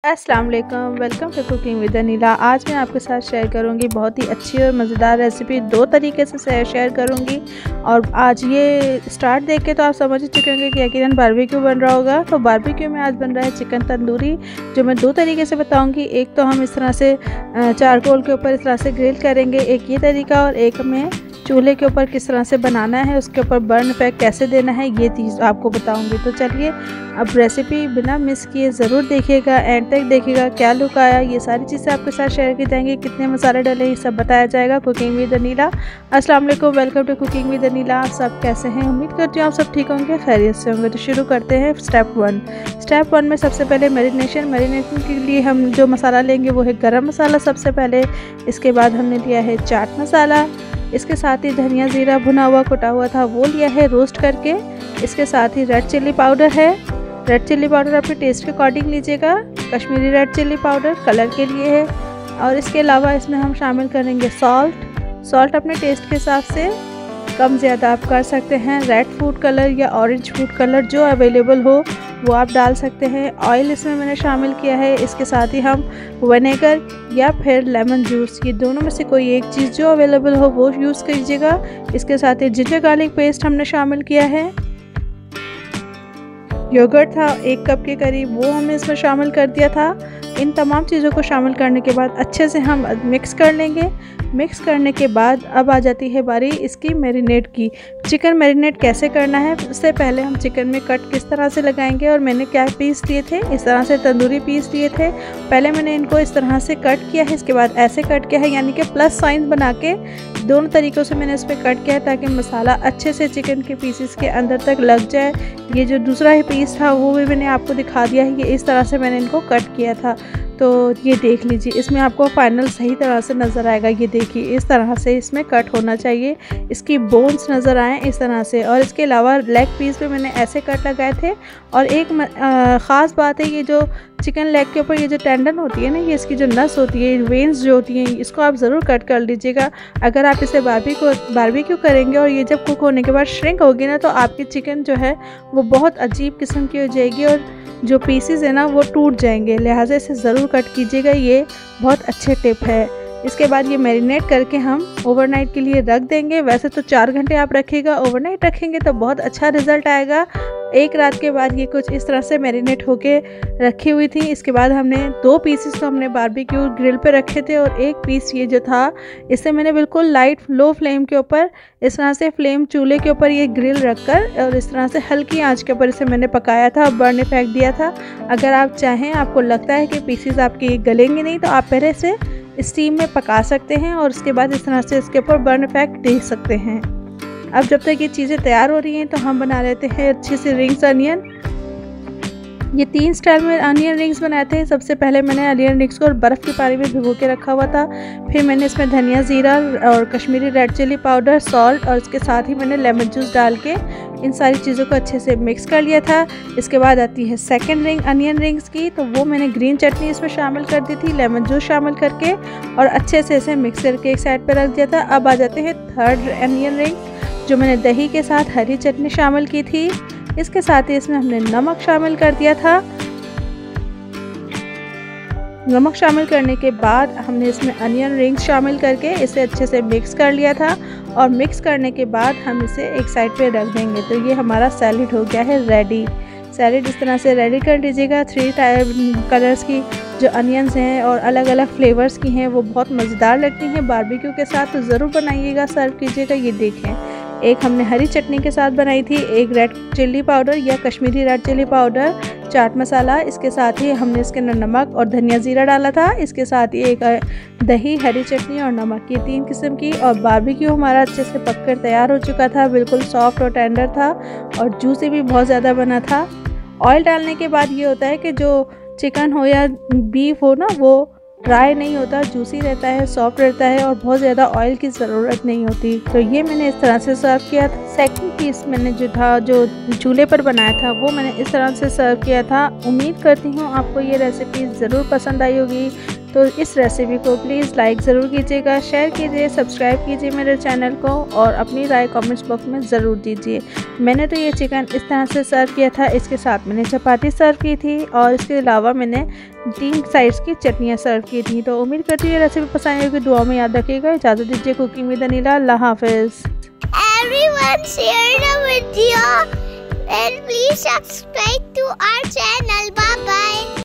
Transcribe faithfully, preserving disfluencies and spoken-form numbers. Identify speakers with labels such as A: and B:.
A: अस्सलाम वालेकुम, welcome to cooking with Anila. आज मैं आपके साथ शेयर करूंगी बहुत ही अच्छी और मज़ेदार रेसिपी। दो तरीके से शेयर करूंगी और आज ये स्टार्ट देख के तो आप समझ ही चुके होंगे कि यकीनन बारबेक्यू बन रहा होगा। तो बारबेक्यू में आज बन रहा है चिकन तंदूरी, जो मैं दो तरीके से बताऊंगी। एक तो हम इस तरह से चारकोल के ऊपर इस तरह से ग्रिल करेंगे, एक ये तरीका, और एक में चूल्हे के ऊपर किस तरह से बनाना है, उसके ऊपर बर्न पैक कैसे देना है, ये चीज़ आपको बताऊंगी। तो चलिए अब रेसिपी बिना मिस किए ज़रूर देखिएगा, एंड तक देखिएगा। क्या लुक आया, ये सारी चीज़ें आपके साथ शेयर की जाएंगी। कितने मसाले डले, ये सब बताया जाएगा। Cooking with Anila. अस्सलाम वालेकुम, welcome to cooking with Anila. आप सब कैसे हैं? उम्मीद करती हूँ आप सब ठीक होंगे, खैरियत से होंगे। तो शुरू करते हैं स्टेप वन। स्टेप वन में सबसे पहले मैरिनेशन मैरिनेशन के लिए हम जो मसाला लेंगे वो है गरम मसाला सबसे पहले। इसके बाद हमने लिया है चाट मसाला, इसके साथ ही धनिया जीरा भुना हुआ कुटा हुआ था वो लिया है रोस्ट करके। इसके साथ ही रेड चिल्ली पाउडर है, रेड चिल्ली पाउडर अपने टेस्ट के अकॉर्डिंग लीजिएगा। Kashmiri red chilli powder colour के लिए है। और इसके अलावा इसमें हम शामिल करेंगे सॉल्ट। सॉल्ट अपने टेस्ट के हिसाब से कम ज़्यादा आप कर सकते हैं। रेड फूड कलर या ऑरेंज फूड कलर जो अवेलेबल हो वो आप डाल सकते हैं। ऑयल इसमें मैंने शामिल किया है। इसके साथ ही हम विनेगर या फिर लेमन जूस, ये दोनों में से कोई एक चीज़ जो अवेलेबल हो वो यूज़ कीजिएगा। इसके साथ ही जिंजर गार्लिक पेस्ट हमने शामिल किया है। योगर्ट था एक कप के करीब, वो हमने इसमें शामिल कर दिया था। इन तमाम चीज़ों को शामिल करने के बाद अच्छे से हम मिक्स कर लेंगे। मिक्स करने के बाद अब आ जाती है बारी इसकी मैरिनेट की। चिकन मैरिनेट कैसे करना है, उससे पहले हम चिकन में कट किस तरह से लगाएंगे। और मैंने क्या पीस लिए थे, इस तरह से तंदूरी पीस लिए थे। पहले मैंने इनको इस तरह से कट किया है, इसके बाद ऐसे कट किया है, यानी कि प्लस साइन बना के दोनों तरीक़ों से मैंने इस पर कट किया है ताकि मसाला अच्छे से चिकन के पीसेस के अंदर तक लग जाए। ये जो दूसरा ही पीस था वो भी मैंने आपको दिखा दिया है, ये इस तरह से मैंने इनको कट किया था। तो ये देख लीजिए, इसमें आपको फाइनल सही तरह से नज़र आएगा। ये देखिए इस तरह से इसमें कट होना चाहिए, इसकी बोन्स नज़र आएँ इस तरह से। और इसके अलावा लेग पीस पे मैंने ऐसे कट लगाए थे। और एक ख़ास बात है, ये जो चिकन लेग के ऊपर ये जो टेंडन होती है ना, ये इसकी जो नस होती है, वेंस जो होती हैं, इसको आप ज़रूर कट कर लीजिएगा। अगर आप इसे बारबेक्यू बारबेक्यू करेंगे और ये जब कुक होने के बाद श्रिंक होगी ना, तो आपकी चिकन जो है वो बहुत अजीब किस्म की हो जाएगी और जो पीसीज है ना वो टूट जाएंगे। लिहाजा इसे ज़रूर कट कीजिएगा, ये बहुत अच्छे टिप है। इसके बाद ये मैरिनेट करके हम ओवरनाइट के लिए रख देंगे। वैसे तो चार घंटे आप रखिएगा, ओवरनाइट रखेंगे तो बहुत अच्छा रिज़ल्ट आएगा। एक रात के बाद ये कुछ इस तरह से मैरिनेट होके रखी हुई थी। इसके बाद हमने दो पीसेस तो हमने बारबेक्यू ग्रिल पे रखे थे और एक पीस ये जो था, इसे मैंने बिल्कुल लाइट लो फ्लेम के ऊपर इस तरह से फ्लेम चूल्हे के ऊपर ये ग्रिल रखकर और इस तरह से हल्की आंच के ऊपर इसे मैंने पकाया था, बर्न फेंक दिया था। अगर आप चाहें, आपको लगता है कि पीसेस आपके गलेंगे नहीं, तो आप पहले से स्टीम में पका सकते हैं और उसके बाद इस तरह से इसके ऊपर बर्न फेंक दे सकते हैं। अब जब तक ये चीज़ें तैयार हो रही हैं तो हम बना लेते हैं अच्छे से रिंग्स अनियन। ये तीन स्टाइल में अनियन रिंग्स बनाए थे। सबसे पहले मैंने अनियन रिंग्स को और बर्फ़ के पानी में भिगो के रखा हुआ था। फिर मैंने इसमें धनिया जीरा और Kashmiri red chilli powder, salt और इसके साथ ही मैंने लेमन जूस डाल के इन सारी चीज़ों को अच्छे से मिक्स कर लिया था। इसके बाद आती है सेकंड रिंग अनियन रिंग्स की, तो वो मैंने ग्रीन चटनी इसमें शामिल कर दी थी, लेमन जूस शामिल करके और अच्छे से इसे मिक्स करके एक साइड पर रख दिया था। अब आ जाते हैं थर्ड अनियन रिंग्स, जो मैंने दही के साथ हरी चटनी शामिल की थी। इसके साथ ही इसमें हमने नमक शामिल कर दिया था। नमक शामिल करने के बाद हमने इसमें अनियन रिंग्स शामिल करके इसे अच्छे से मिक्स कर लिया था। और मिक्स करने के बाद हम इसे एक साइड पे रख देंगे। तो ये हमारा सैलेड हो गया है रेडी। सैलेड इस तरह से रेडी कर लीजिएगा। थ्री टाइप कलर्स की जो अनियंस हैं और अलग अलग फ्लेवर्स की हैं, वो बहुत मज़ेदार लगती हैं बारबेक्यू के साथ, तो ज़रूर बनाइएगा, सर्व कीजिएगा। ये देखें, एक हमने हरी चटनी के साथ बनाई थी, एक रेड चिल्ली पाउडर या Kashmiri red chilli powder, chaat masala, इसके साथ ही हमने इसके अंदर नमक और धनिया जीरा डाला था। इसके साथ ही एक दही, हरी चटनी और नमक, ये तीन किस्म की। और बारबेक्यू हमारा अच्छे से पककर तैयार हो चुका था, बिल्कुल सॉफ्ट और टेंडर था और जूसी भी बहुत ज़्यादा बना था। ऑयल डालने के बाद ये होता है कि जो चिकन हो या बीफ हो ना, वो ड्राई नहीं होता, जूसी रहता है, सॉफ्ट रहता है और बहुत ज़्यादा ऑयल की ज़रूरत नहीं होती। तो ये मैंने इस तरह से सर्व किया था। सेकंड पीस मैंने जो था, जो चूल्हे पर बनाया था, वो मैंने इस तरह से सर्व किया था। उम्मीद करती हूँ आपको ये रेसिपी ज़रूर पसंद आई होगी। तो इस रेसिपी को प्लीज़ लाइक ज़रूर कीजिएगा, शेयर कीजिए, सब्सक्राइब कीजिए मेरे चैनल को और अपनी राय कमेंट्स बॉक्स में ज़रूर दीजिए। मैंने तो ये चिकन इस तरह से सर्व किया था, इसके साथ मैंने चपाती सर्व की थी और इसके अलावा मैंने तीन साइड्स की चटनियाँ सर्व की थी। तो उम्मीद करती हूँ ये रेसिपी पसंद आएगी, दुआ में याद रखिएगा। इजाज़त दीजिए कुकिंग विद अनीला। अल्लाह हाफिज़।
B: Everyone share the video and please subscribe to our channel. Bye bye.